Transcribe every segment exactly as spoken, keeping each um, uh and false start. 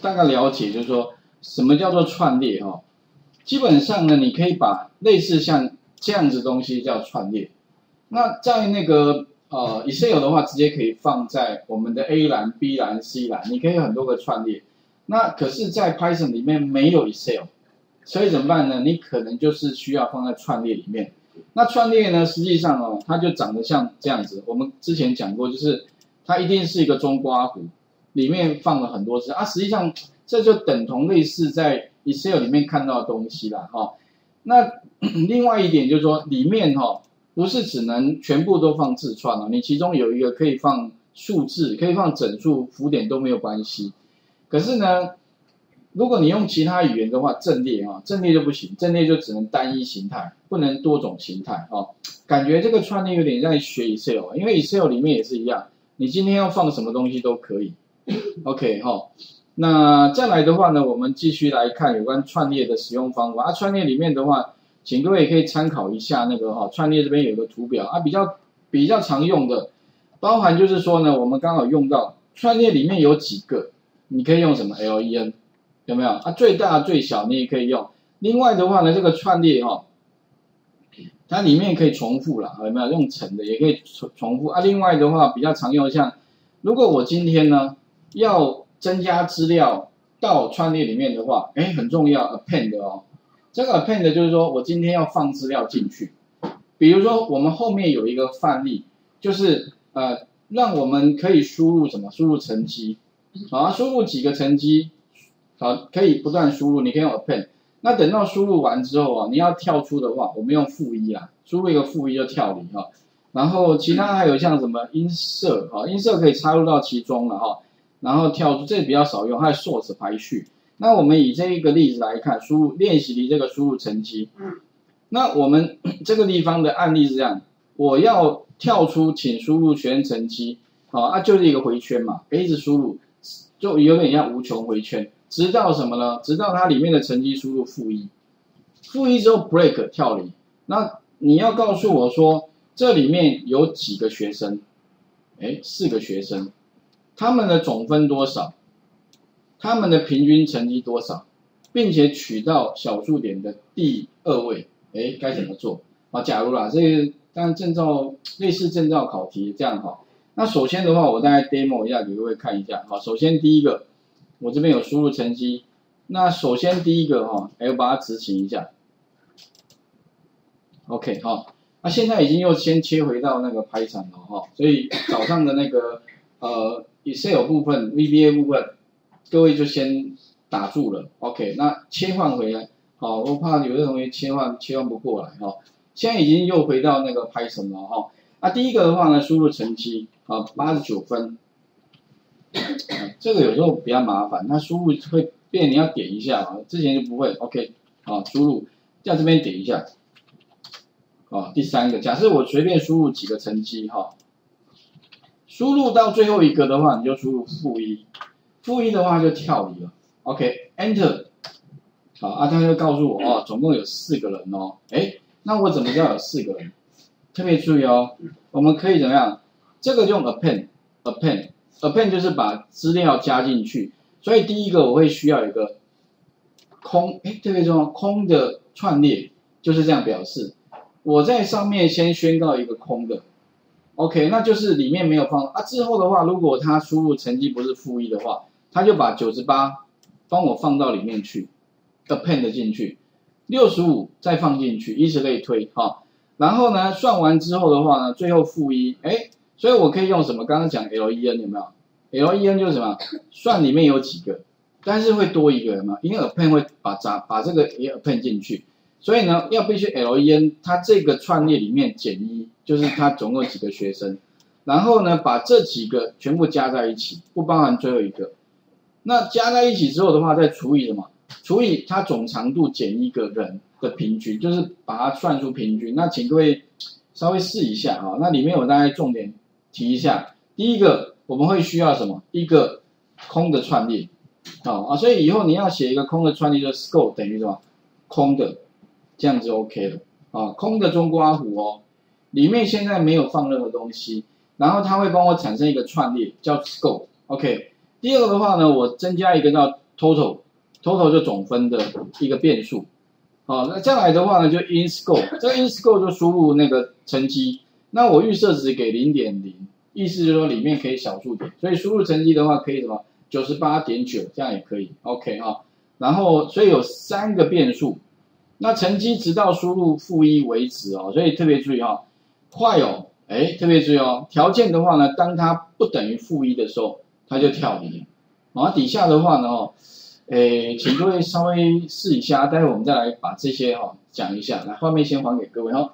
大概了解，就是说什么叫做串列哈、哦。基本上呢，你可以把类似像这样子东西叫串列。那在那个呃 Excel 的话，直接可以放在我们的 A 栏、B 栏、C 栏，你可以有很多个串列。那可是，在 Python 里面没有 Excel， 所以怎么办呢？你可能就是需要放在串列里面。那串列呢，实际上哦，它就长得像这样子。我们之前讲过，就是它一定是一个中括弧，里面放了很多字啊。实际上这就等同类似在 Excel 里面看到的东西啦，哈、哦。那另外一点就是说，里面哈、哦、不是只能全部都放字串哦，你其中有一个可以放数字，可以放整数、浮点都没有关系。可是呢，如果你用其他语言的话，阵列啊，阵列就不行，阵列就只能单一形态，不能多种形态啊。感觉这个串列有点在学 Excel， 因为 Excel 里面也是一样，你今天要放什么东西都可以。OK 哈、哦，那再来的话呢，我们继续来看有关串列的使用方法啊。串列里面的话，请各位可以参考一下那个哈、哦，串列这边有个图表啊，比较比较常用的，包含就是说呢，我们刚好用到串列里面有几个。你可以用什么 len 有没有啊？最大最小你也可以用。另外的话呢，这个串列哈、哦，它里面可以重复啦，有没有用乘的也可以重重复啊？另外的话比较常用，像如果我今天呢要增加资料到串列里面的话，哎，很重要 append 哦。这个 append 就是说我今天要放资料进去，比如说我们后面有一个范例，就是呃让我们可以输入什么？输入成绩。好，输入几个成绩，好，可以不断输入，你可以用 append。那等到输入完之后啊，你要跳出的话，我们用负一啊，输入一个负一就跳离哈。然后其他还有像什么 insert 哈 ，insert 可以插入到其中了哈。然后跳出，这比较少用，还有 sort 排序。那我们以这一个例子来看，输入练习题这个输入成绩。那我们这个地方的案例是这样，我要跳出，请输入学生成绩，好啊，就是一个回圈嘛，可以一直输入。就有点像无穷回圈，直到什么呢？直到它里面的成绩输入负一，负一之后 break 跳离。那你要告诉我说，这里面有几个学生？哎，四个学生，他们的总分多少？他们的平均成绩多少？并且取到小数点的第二位，哎，该怎么做？啊，假如啦，这个当然证照类似证照考题这样哈。那首先的话，我大概 demo 一下给各位看一下。好，首先第一个，我这边有输入成绩。那首先第一个哈，哎，我把它执行一下。OK 哈，那现在已经又先切回到那个 Python 了哈，所以早上的那个呃 Excel 部分、V B A 部分，各位就先打住了。OK， 那切换回来，好，我怕有的同学切换切换不过来哈。现在已经又回到那个 Python 了哈。那第一个的话呢，输入成绩。好，八十九分，这个有时候比较麻烦，它输入会变，你要点一下啊，之前就不会 ，OK， 好，输入，在这边点一下，啊，第三个，假设我随便输入几个成绩哈，输入到最后一个的话，你就输入负一，负一的话就跳离了 ，OK，Enter， 好啊，他就告诉我哦，总共有四个人哦，哎，那我怎么知道有四个人？特别注意哦，我们可以怎么样？这个用 append，append，append 就是把资料加进去，所以第一个我会需要一个空，哎，特别重要，空的串列就是这样表示。我在上面先宣告一个空的 ，OK， 那就是里面没有放啊。之后的话，如果他输入成绩不是负一的话，他就把九十八帮我放到里面去 ，append 进去，六十五再放进去，以此类推，哈。然后呢，算完之后的话呢，最后负一，哎。所以我可以用什么？刚刚讲 len 有没有 ？len 就是什么？算里面有几个，但是会多一个有没有？因为 append 会把把把这个也 append 进去，所以呢，要必须 len 它这个串列里面减一，就是它总共几个学生，然后呢，把这几个全部加在一起，不包含最后一个。那加在一起之后的话，再除以什么？除以它总长度减一个人的平均，就是把它算出平均。那请各位稍微试一下啊，那里面我大概重点提一下，第一个我们会需要什么？一个空的串列，好啊，所以以后你要写一个空的串列，就 scope 等于什么？空的，这样子 OK 了啊，空的中括弧哦，里面现在没有放任何东西，然后它会帮我产生一个串列叫 scope，OK。第二个的话呢，我增加一个叫 total total 就总分的一个变数。好，那再来的话呢，就 in score， 这个 in score 就输入那个成绩。那我预设值给 零点零， 意思就是说里面可以小数点，所以输入成绩的话可以什么 九十八点九 这样也可以 ，OK 哈、哦。然后所以有三个变数，那成绩直到输入负一为止哦，所以特别注意哈、哦，坏哦，哎特别注意哦，条件的话呢，当它不等于负一的时候，它就跳离。然后底下的话呢哦，诶，请各位稍微试一下，待会我们再来把这些哈、哦、讲一下，来画面先还给各位哈、哦。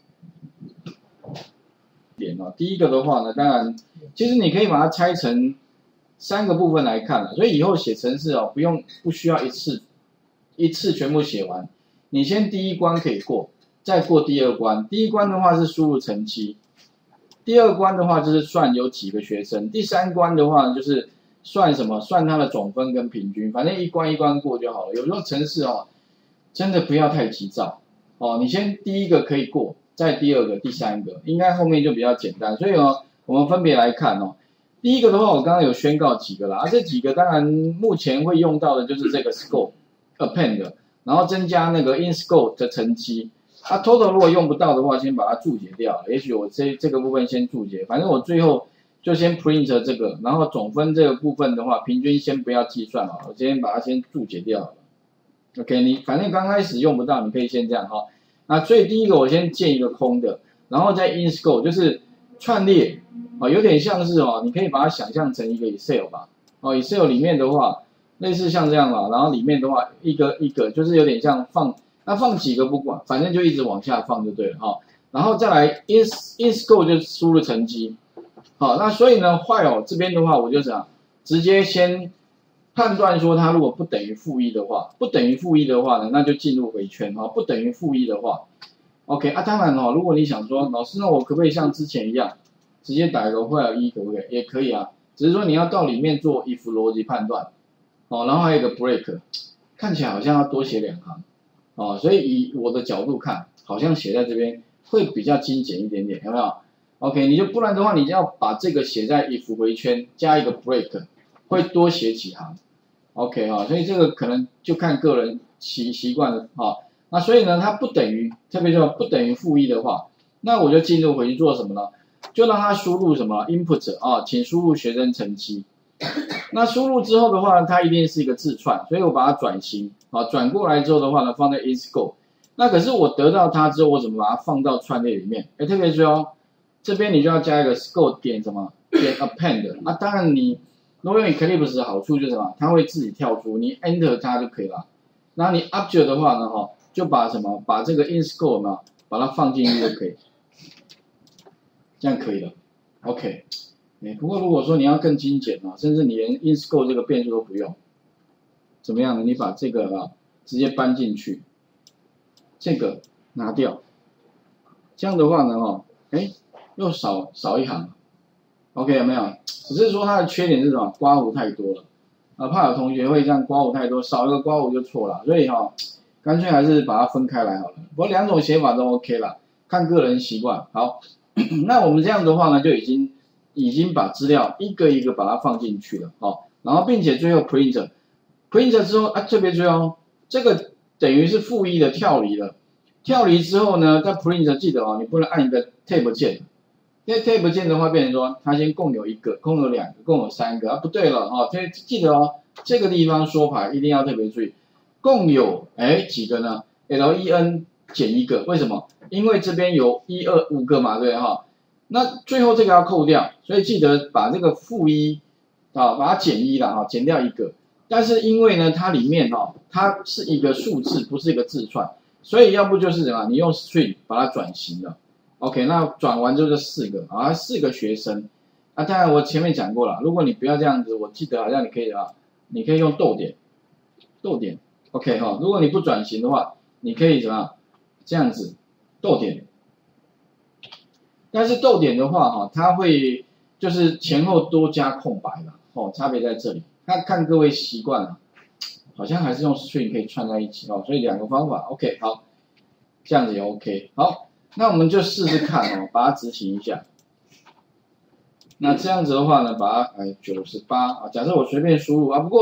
点哦，第一个的话呢，当然，其实你可以把它拆成三个部分来看了，所以以后写程式哦，不用不需要一次一次全部写完，你先第一关可以过，再过第二关。第一关的话是输入成绩，第二关的话就是算有几个学生，第三关的话就是算什么？算它的总分跟平均，反正一关一关过就好了。有时候程式哦，真的不要太急躁哦，你先第一个可以过。再第二个、第三个，应该后面就比较简单。所以哦，我们分别来看哦。第一个的话，我刚刚有宣告几个啦，啊，这几个当然目前会用到的就是这个 score append， 然后增加那个 in score 的成绩。啊 total 如果用不到的话，先把它注解掉。也许我这这个部分先注解，反正我最后就先 print 这个，然后总分这个部分的话，平均先不要计算好了，我先把它先注解掉了。OK， 你反正刚开始用不到，你可以先这样哈。那所以第一个我先建一个空的，然后再 in score 就是串列，哦，有点像是哦，你可以把它想象成一个 Excel 吧，哦 ，Excel 里面的话类似像这样嘛，然后里面的话一个一个就是有点像放，那放几个不管，反正就一直往下放就对了哈、哦。然后再来 in in score 就输入成绩，好、哦，那所以呢，while 这边的话我就想直接先判断说它如果不等于负一的话，不等于负一的话呢，那就进入回圈哈、哦。不等于负一的话 ，OK 啊，当然哦，如果你想说老师，那我可不可以像之前一样，直接打一个 while 一可不可以？也可以啊，只是说你要到里面做 if 逻辑判断，哦，然后还有一个 break， 看起来好像要多写两行，哦，所以以我的角度看，好像写在这边会比较精简一点点，有没有 ？OK， 你就不然的话，你就要把这个写在 if 回圈加一个 break， 会多写几行。OK 哈、哦，所以这个可能就看个人习习惯了哈、哦。那所以呢，它不等于，特别说不等于负一的话，那我就进入回去做什么呢？就让它输入什么 input 啊、哦，请输入学生成绩。那输入之后的话，它一定是一个字串，所以我把它转型啊，转过来之后的话呢，放在 in score。那可是我得到它之后，我怎么把它放到串列里面？哎，特别注意哦，这边你就要加一个 score 点什么点 append。那当然你。如果用 Eclipse 的好处就是什么？它会自己跳出，你 Enter 它就可以了。然后你 Object 的话呢，哈，就把什么，把这个 in score 呢，把它放进去就可以，这样可以了。OK， 哎，不过如果说你要更精简啊，甚至你连 in score 这个变数都不用，怎么样呢？你把这个啊直接搬进去，这个拿掉，这样的话呢，哈，哎，又少少一行。OK 有没有？只是说它的缺点是什么？刮弧太多了，啊，怕有同学会这样刮弧太多，少一个刮弧就错了，所以哈、哦，干脆还是把它分开来好了。不过两种写法都 OK 啦，看个人习惯。好，那我们这样的话呢，就已经已经把资料一个一个把它放进去了，哦，然后并且最后 print print 之后啊，特别注意哦，这个等于是负一的跳离了，跳离之后呢，在 print 记得哦，你不能按一个 tab 键。因为 tab 键的话，变成说它先共有一个，共有两个，共有三个啊，不对了哈、哦，所以记得哦，这个地方说牌一定要特别注意，共有哎几个呢 ？len 减一个，为什么？因为这边有一二五个嘛，对哈、哦，那最后这个要扣掉，所以记得把这个负一啊，把它减一了哈，减掉一个。但是因为呢，它里面哈、哦，它是一个数字，不是一个字串，所以要不就是什么，你用 string 把它转型了。OK， 那转完之后就四个啊，四个学生啊。当然我前面讲过了，如果你不要这样子，我记得好像你可以啊，你可以用逗点，逗点 ，OK 哈、哦。如果你不转型的话，你可以怎么样？这样子逗点。但是逗点的话哈、哦，它会就是前后多加空白了哦，差别在这里。那看各位习惯了，好像还是用 string 可以串在一起哦，所以两个方法 OK 好，这样子也 OK 好。那我们就试试看哦，把它执行一下。那这样子的话呢，把它哎九十八啊，假设我随便输入啊，不过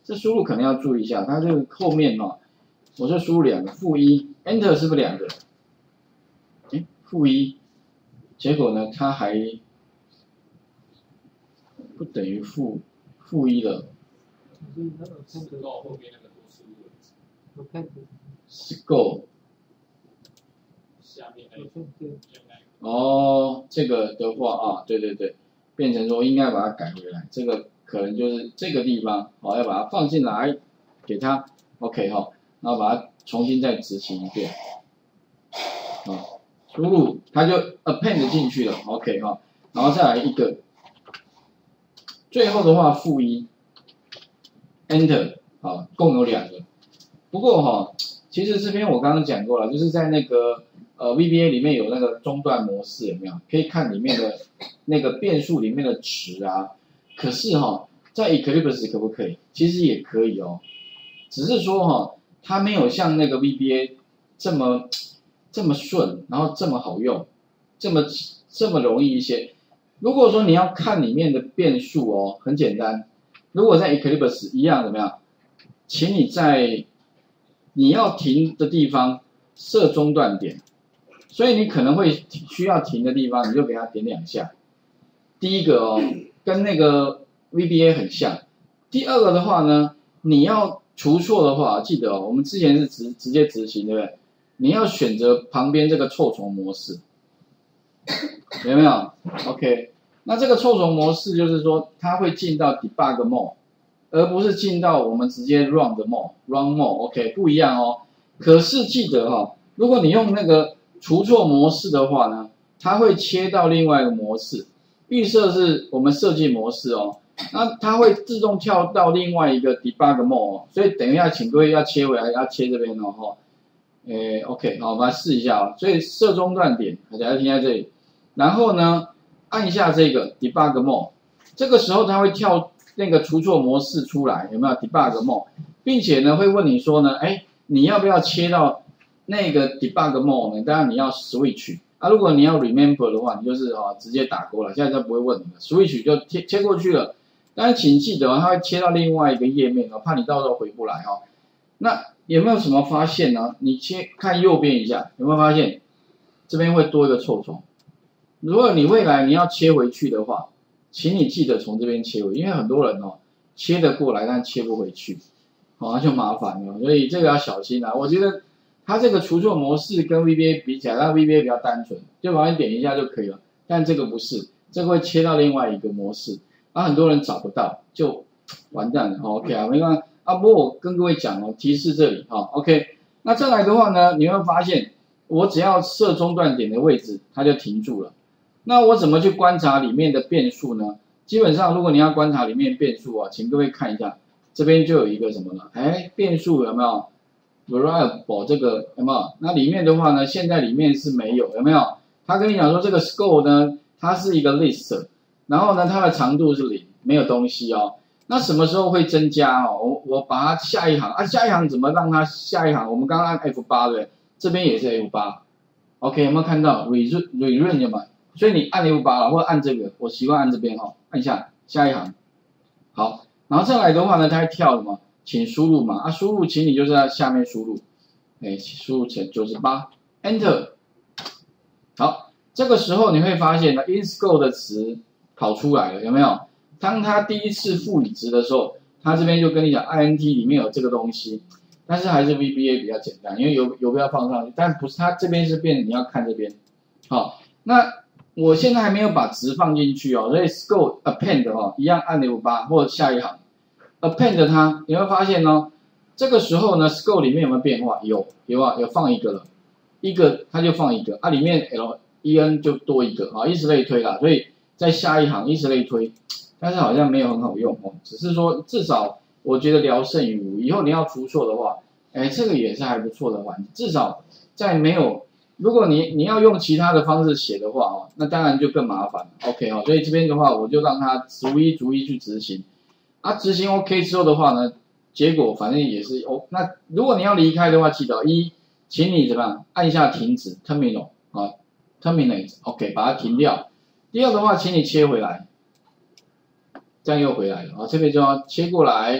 这输入可能要注意一下，它这个后面哦，我就输入两个负一 ，Enter 是不是两个？哎，负一，结果呢，它还不等于负负一了。 后面那个多输入的 scope 下面那个哦，这个的话啊，对对对，变成说应该把它改回来，这个可能就是这个地方，好，要把它放进来，给它 OK 哈，然后把它重新再执行一遍，啊，输入它就 append 进去了 ，OK 哈，然后再来一个，最后的话负一 ，Enter 啊，共有两个，不过哈，其实这边我刚刚讲过了，就是在那个。呃 ，V B A 里面有那个中断模式，有没有？可以看里面的那个变数里面的值啊。可是哈、哦，在 Eclipse 可不可以？其实也可以哦，只是说哈、哦，它没有像那个 V B A 这么这么顺，然后这么好用，这么这么容易一些。如果说你要看里面的变数哦，很简单。如果在 Eclipse 一样怎么样？请你在你要停的地方设中断点。所以你可能会需要停的地方，你就给它点两下。第一个哦，跟那个 V B A 很像。第二个的话呢，你要除错的话，记得哦，我们之前是直直接执行，对不对？你要选择旁边这个臭虫模式，有没有 ？OK， 那这个臭虫模式就是说，它会进到 debug mode， 而不是进到我们直接 run 的 mode，run mode，OK， 不一样哦。可是记得哈、哦，如果你用那个除错模式的话呢，它会切到另外一个模式，预设是我们设计模式哦，那它会自动跳到另外一个 debug mode 哦，所以等一下请各位要切回来，要切这边哦哈，诶 OK 好，我们来试一下哦，所以设中断点，大家停在这里，然后呢按一下这个 debug mode， 这个时候它会跳那个除错模式出来，有没有 debug mode， 并且呢会问你说呢，哎你要不要切到那个 debug mode 呢，当然你要 switch 啊，如果你要 remember 的话，你就是哦直接打勾了，现在就不会问你了 ，switch 就切切过去了。但是请记得哦，它会切到另外一个页面哦，怕你到时候回不来哦。那有没有什么发现呢？你切看右边一下，有没有发现这边会多一个臭虫？如果你未来你要切回去的话，请你记得从这边切回，因为很多人哦切得过来，但切不回去，哦那就麻烦了，所以这个要小心啊。我觉得。它这个除错模式跟 V B A 比起来，那 V B A 比较单纯，就往上点一下就可以了。但这个不是，这个会切到另外一个模式，啊，很多人找不到，就完蛋了。OK 啊，没关系啊。不过我跟各位讲哦，提示这里哈、哦、，OK。那再来的话呢，你会发现，我只要设中断点的位置，它就停住了。那我怎么去观察里面的变数呢？基本上，如果你要观察里面变数啊，请各位看一下，这边就有一个什么呢？哎，变数有没有？ variable 这个有没有？那里面的话呢，现在里面是没有，有没有？他跟你讲说这个 scope 呢，它是一个 list， 然后呢，它的长度是零，没有东西哦。那什么时候会增加哦？我我把它下一行啊，下一行怎么让它下一行？我们刚刚按 F 八 对，这边也是 F 八。OK， 有没有看到 rerun rerun 有没有？所以你按 F 八了，或者按这个，我习惯按这边哈、哦，按下下一行。好，然后再来的话呢，它会跳什么？ 请输入嘛，啊，输入，请你就是在下面输入，哎，输入成九十八 ，Enter， 好，这个时候你会发现呢 ，in scope 的词跑出来了，有没有？当它第一次赋予值的时候，它这边就跟你讲 int 里面有这个东西，但是还是 V B A 比较简单，因为游游标放上去，但不是它这边是变，你要看这边，好，那我现在还没有把值放进去哦，所以 scope append 哦，一样按 F 八或者下一行。 append 它，你会发现哦，这个时候呢 ，scope 里面有没有变化？有，有啊，有放一个了，一个它就放一个啊，里面 L E N 就多一个啊，以此类推啦。所以在下一行以此类推，但是好像没有很好用哦，只是说至少我觉得聊胜于无。以后你要除错的话，哎，这个也是还不错的环境，至少在没有，如果你你要用其他的方式写的话哦，那当然就更麻烦了。OK 哦，所以这边的话我就让它逐一逐一去执行。 啊，执行 OK 之后的话呢，结果反正也是 O。那如果你要离开的话，记得一，请你怎么样按一下停止 terminal 啊 terminate OK 把它停掉。第二的话，请你切回来，这样又回来了啊，这边就要切过来，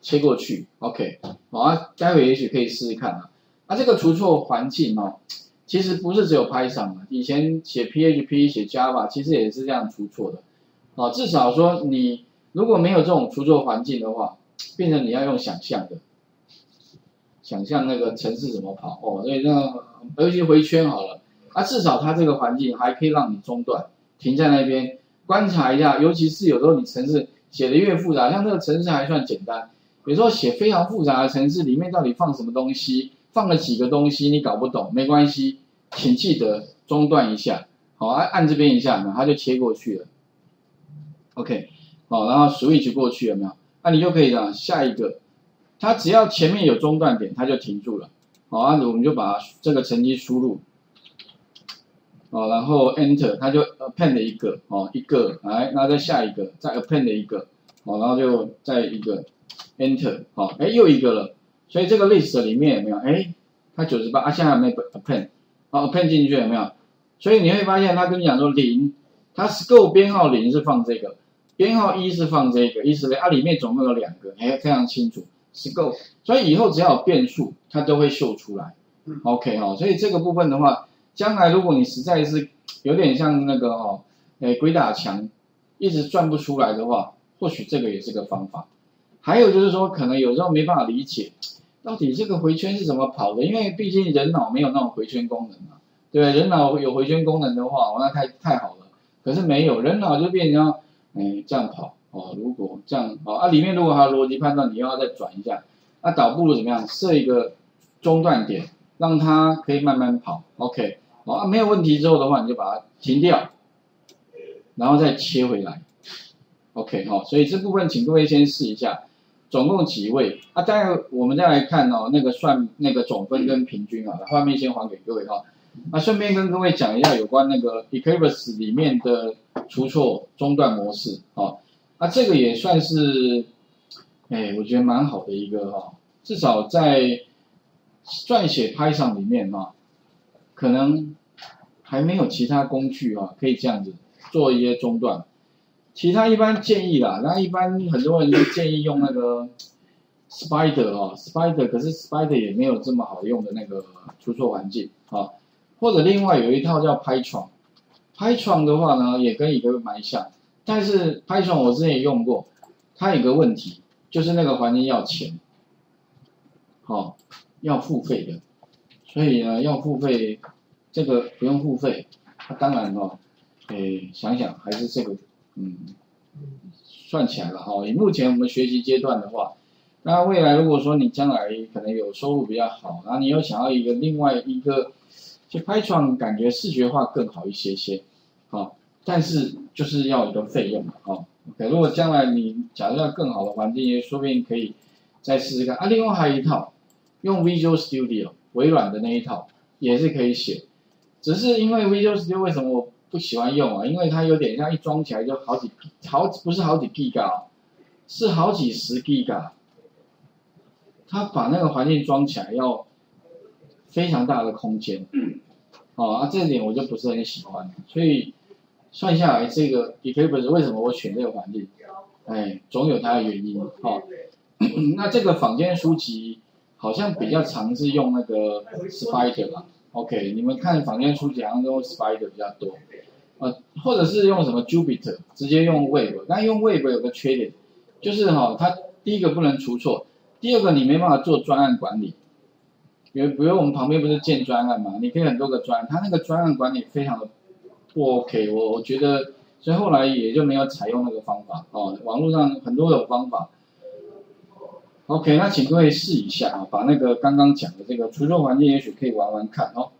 切过去 ，OK， 好啊，待会也许可以试试看啊。那、啊、这个除错环境哦，其实不是只有 Python 啊，以前写 P H P 写 Java 其实也是这样除错的，啊，至少说你如果没有这种除错环境的话，变成你要用想象的，想象那个程式怎么跑哦，所以那尤其回圈好了，啊，至少它这个环境还可以让你中断，停在那边观察一下，尤其是有时候你程式写的越复杂，像这个程式还算简单，有时候写非常复杂的程式，里面到底放什么东西，放了几个东西你搞不懂，没关系，请记得中断一下，好，按按这边一下，它就切过去了 ，OK， 好，然后 switch 过去有没有？那、啊、你就可以这样，下一个，它只要前面有中断点，它就停住了，好，啊，我们就把这个成绩输入，哦，然后 enter， 它就 append 一个，哦，一个，来，然后再下一个，再 append 一个，哦，然后就再一个 enter， 好，哎，又一个了，所以这个 list 里面有没有？哎，它九十八，啊，现在还没 append， 好 append 进去有没有？所以你会发现它跟你讲说零，它 scope 编号零是放这个，编号一是放这个，意思是啊里面总共有两个，哎，非常清楚 scope， 所以以后只要有变数，它都会秀出来 ，OK 哦，所以这个部分的话。将来如果你实在是有点像那个哦，诶鬼打墙，一直转不出来的话，或许这个也是个方法。还有就是说，可能有时候没办法理解，到底这个回圈是怎么跑的，因为毕竟人脑没有那种回圈功能啊，对不对？人脑有回圈功能的话，那太太好了。可是没有，人脑就变成诶这样跑哦，如果这样哦啊里面如果还有逻辑判断，你又要再转一下，那倒不如怎么样设一个中断点，让它可以慢慢跑 ，OK。好、啊，没有问题之后的话，你就把它停掉，然后再切回来 ，OK 哈、哦。所以这部分请各位先试一下，总共几位啊？待会我们再来看哦，那个算那个总分跟平均啊，画面先还给各位哈、哦。那顺便跟各位讲一下有关那个 Eclipse 里面的除错中断模式哦。啊，这个也算是，哎，我觉得蛮好的一个哈、哦，至少在撰写 Python 里面哈、哦。可能还没有其他工具啊，可以这样子做一些中断。其他一般建议啦，那一般很多人都建议用那个 Spider 哦 ，Spider 可是 Spider 也没有这么好用的那个除错环境啊。或者另外有一套叫 Python，Python 的话呢也跟一个蛮像，但是 Python 我之前也用过，它有个问题就是那个环境要钱，好、哦、要付费的。所以呢，要付费，这个不用付费。那、啊、当然哦，诶，想想还是这个，嗯，算起来了哈、哦。以目前我们学习阶段的话，那未来如果说你将来可能有收入比较好，然后你又想要一个另外一个，就 Python 感觉视觉化更好一些些，好、哦，但是就是要一个费用哦。OK， 如果将来你假如要更好的环境，说不定可以再试试看啊。另外还有一套，用 Visual Studio。微软的那一套也是可以写，只是因为 Visual Studio 为什么我不喜欢用啊？因为它有点像一装起来就好几好不是好几 Giga， 是好几十 Giga， 它把那个环境装起来要非常大的空间，哦啊这一点我就不是很喜欢，所以算下来这个 Eclipse 为什么我选这个环境？哎，总有它的原因哦。那这个坊间书籍。好像比较常是用那个 Spider 啦 ，OK， 你们看坊间书籍好像都用 Spider 比较多，呃，或者是用什么 Jupyter， 直接用 Web， 但用 Web 有个缺点，就是哈、哦，它第一个不能除错，第二个你没办法做专案管理，比如比如我们旁边不是建专案嘛，你可以很多个专案，它那个专案管理非常的不 OK， 我我觉得，所以后来也就没有采用那个方法哦，网络上很多有方法。OK， 那请各位试一下啊，把那个刚刚讲的这个除错环境，也许可以玩玩看哦。